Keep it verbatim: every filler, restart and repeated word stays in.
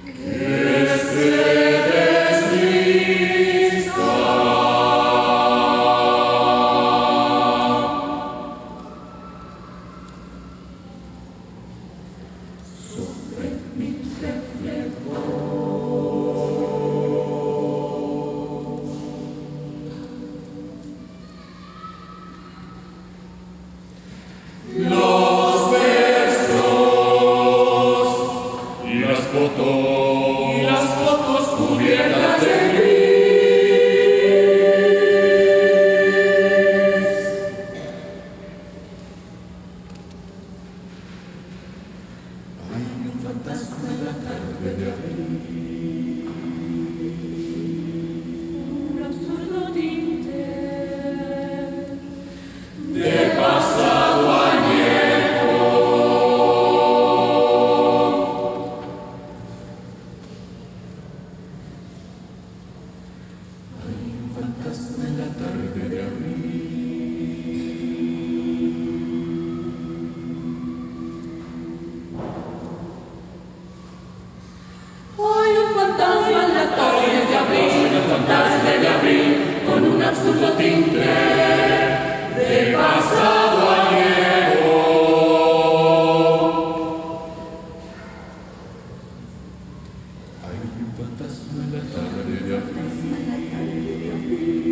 Los versos y las fotos, y las fotos cubiertas de gris. Hay un fantasma en la tarde de abril, un absurdo tinte de pasado añejo. Hay un fantasma en la tarde de abril. Hay un fantasma en la tarde de abril, tarde de abril, con un absurdo tinte De pasado añejo. Hay un fantasma en la tarde de abril.